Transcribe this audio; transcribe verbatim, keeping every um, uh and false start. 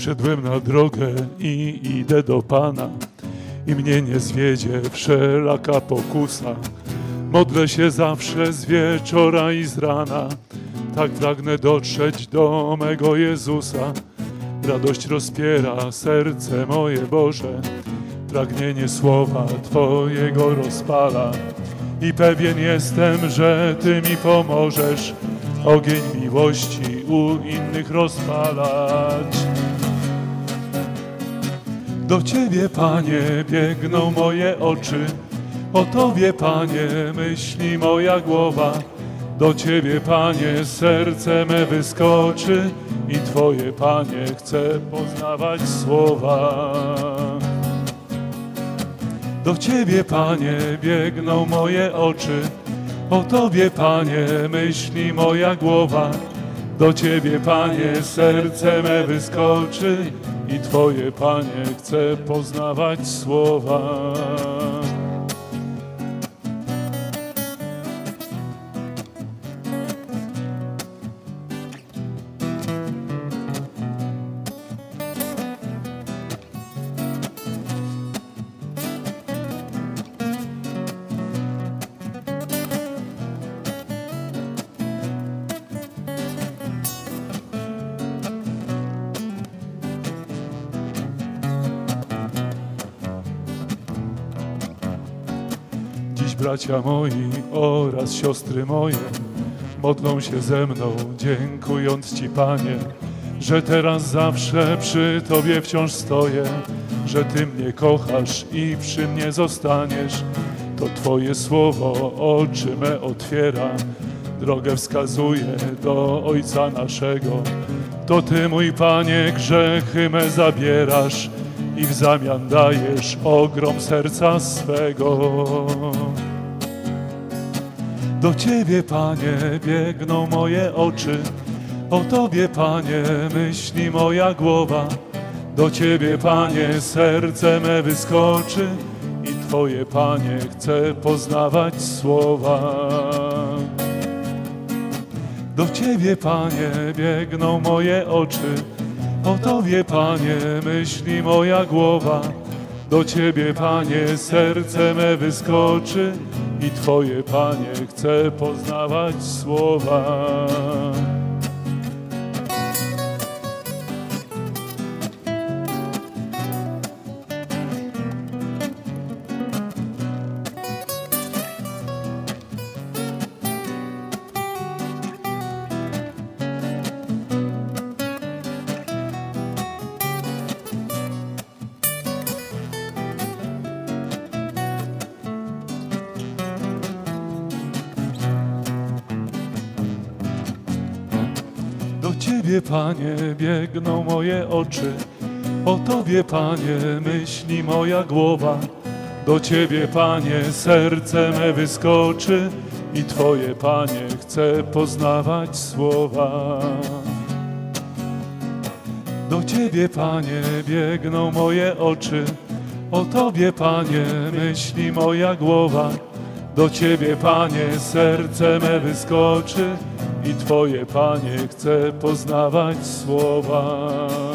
Wszedłem na drogę i idę do Pana i mnie nie zwiedzie wszelaka pokusa. Modlę się zawsze z wieczora i z rana, tak pragnę dotrzeć do mego Jezusa. Radość rozpiera serce moje, Boże, pragnienie słowa Twojego rozpala. I pewien jestem, że Ty mi pomożesz ogień miłości u innych rozpalać. Do Ciebie, Panie, biegną moje oczy, o Tobie, Panie, myśli moja głowa. Do Ciebie, Panie, serce me wyskoczy i Twoje, Panie, chcę poznawać słowa. Do Ciebie, Panie, biegną moje oczy, o Tobie, Panie, myśli moja głowa. Do Ciebie, Panie, serce me wyskoczy i Twoje, Panie, chcę poznawać słowa. Dziś bracia moi oraz siostry moje modlą się ze mną, dziękując Ci, Panie, że teraz zawsze przy Tobie wciąż stoję, że Ty mnie kochasz i przy mnie zostaniesz. To Twoje słowo oczy me otwiera, drogę wskazuje do Ojca naszego. To Ty, mój Panie, grzechy me zabierasz i w zamian dajesz ogrom serca swego. Do Ciebie, Panie, biegną moje oczy, o Tobie, Panie, myśli moja głowa. Do Ciebie, Panie, serce me wyskoczy i Twoje, Panie, chcę poznawać słowa. Do Ciebie, Panie, biegną moje oczy, o Tobie, Panie, myśli moja głowa. Do Ciebie, Panie, serce me wyskoczy i Twoje, Panie, chcę poznawać słowa. Do Ciebie, Panie, biegną moje oczy, o Tobie, Panie, myśli moja głowa. Do Ciebie, Panie, serce me wyskoczy i Twoje, Panie, chcę poznawać słowa. Do Ciebie, Panie, biegną moje oczy, o Tobie, Panie, myśli moja głowa. Do Ciebie, Panie, serce me wyskoczy i Twoje, Panie, chcę poznawać słowa.